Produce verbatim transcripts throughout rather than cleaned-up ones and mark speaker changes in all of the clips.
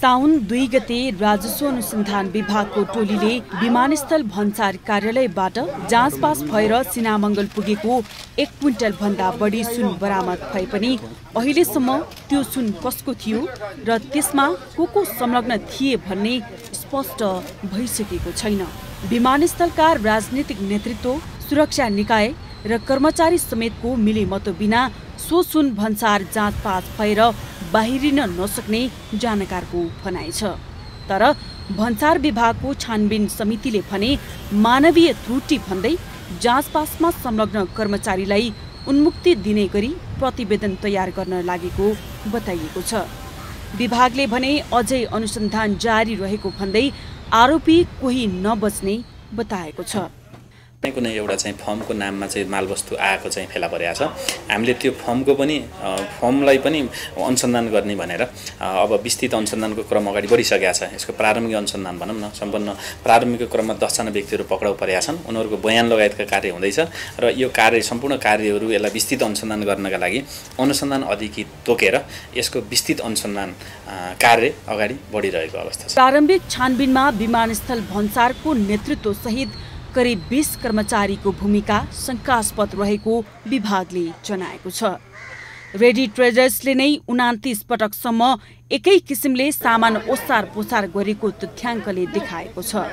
Speaker 1: साउन दुई गते राजस्व अनुसन्धान विभागको टोलीले विमानस्थल भन्सार कार्यालयबाट जाँचपास भएर सिनामङ्गल पुगेको एक क्विन्टल भन्दा बढी सुन बरामद भए पनि अहिलेसम्म त्यो सुन कसको थियो र त्यसमा को को संलग्न थिए भन्ने स्पष्ट भइसकेको छैन। विमानस्थलका राजनीतिक नेतृत्व, सुरक्षा निकाय र कर्मचारी समेतको मिलेमतो बिना सो सुन भन्सार जाँचपास भएर बाहिरिन नसक्ने जानकारको भनाइ छ। तर भन्सार विभागको छानबिन समितिले भने मानवीय त्रुटि भन्दै जाँचपासमा संलग्न कर्मचारीलाई उन्मुक्ति दिने गरी प्रतिवेदन तयार गर्न लागेको बताइएको छ। विभागले भने अझै अनुसन्धान जारी रहेको भन्दै आरोपी कोही नबच्ने बताएको छ।
Speaker 2: कुनै एउटा चाहिँ फर्मको नाममा चाहिँ मालवस्तु आएको चाहिँ फेला परेको छ। हामीले त्यो फर्मको पनि फर्मलाई पनि अनुसन्धान गर्ने भनेर अब विस्तृत अनुसन्धानको क्रम अगाडि बढिसकेको छ। यसको प्रारम्भिक अनुसन्धान भनौँ न, सम्पन्न प्रारम्भिक क्रममा दसजना व्यक्तिहरू पक्राउ परेका छन्। उनीहरूको बयान लगायतका कार्य हुँदैछ र यो कार्य सम्पूर्ण कार्यहरू यसलाई विस्तृत अनुसन्धान गर्नका लागि अनुसन्धान अधिकृत तोकेर यसको विस्तृत अनुसन्धान कार्य अगाडि बढिरहेको अवस्था छ।
Speaker 1: प्रारम्भिक छानबिनमा विमानस्थल भन्सारको नेतृत्व सहित करिब बीस कर्मचारीको भूमिका शंकास्पद रहेको विभागले जनाएको छ। रेडी ट्रेडर्सले नै उनान्तीस पटकसम्म एकै किसिमले सामान ओसार पोसार गरेको तथ्याङ्कले देखाएको छ।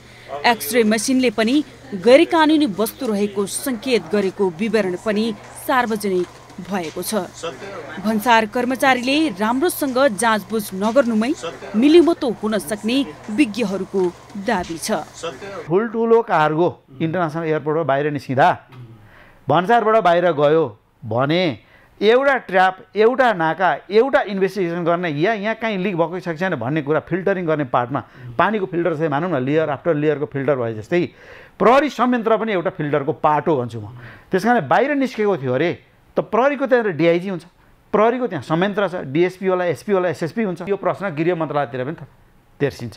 Speaker 1: एक्सरे मसिनले पनि गैरकानुनी वस्तु रहेको संकेत गरेको विवरण पनि सार्वजनिक भएको छ। भन्सार कर्मचारीले राम्रोसँग जाँचबुझ नगर्नुमै मिलिमतो हुन सक्ने विज्ञहरूको दाबी छ।
Speaker 3: ठुल्ठुलो कार्गो इन्टरनेसनल एयरपोर्टबाट बाहिर निस्किँदा भन्सारबाट बाहिर गयो भने एउटा ट्र्याप, एउटा नाका, एउटा इन्भेस्टिगेसन गर्ने या यहाँ कहीँ लिक भएको छ कि छैन भन्ने कुरा फिल्टरिङ गर्ने पार्टमा पानीको फिल्टर चाहिँ मानौँ न, लेयर आफ्टर लेयरको फिल्टर भए जस्तै प्रहरी संयन्त्र पनि एउटा फिल्टरको पार्ट हो भन्छु म। त्यस कारण बाहिर निस्केको थियो अरे त प्रहरीको त्यहाँ डिआइजी हुन्छ, प्रहरीको त्यहाँ संयन्त्र छ, डिएसपी होला, एसपी होला, एसएसपी हुन्छ। यो प्रश्न गृह मन्त्रालयतिर पनि तेर्सिन्छ।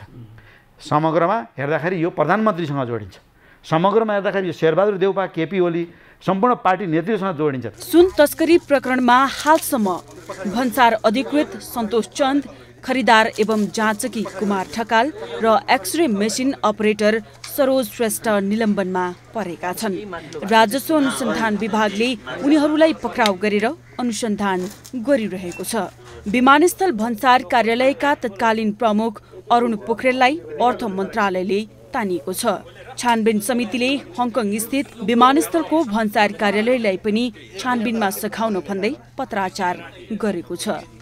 Speaker 3: समग्रमा हेर्दाखेरि यो प्रधानमन्त्रीसँग जोडिन्छ। समग्रमा हेर्दाखेरि यो शेरबहादुर देउपा, केपी ओली सम्पूर्ण पार्टी नेतृत्वसँग जोडिन्छ।
Speaker 1: सुन तस्करी प्रकरणमा हालसम्म भन्सार अधिकृत सन्तोष चन्द, खरिदार एवं जाँचकी कुमार ठकाल र x-ray machine operator Saroj Shrestha निलम्बनमा परेका छन्। राजस्व अनुसन्धान विभागले उनीहरूलाई पक्राउ गरेर अनुसन्धान गरिरहेको छ। विमानस्थल भन्सार कार्यालयका तत्कालीन प्रमुख अरुण पोखरेललाई अर्थ मन्त्रालयले तानिएको छ। छानबिन समितिले हङकङ स्थित विमानस्थलको भन्सार कार्यालयलाई पनि छानबिनमा सघाउन भन्दै पत्राचार गरेको छ।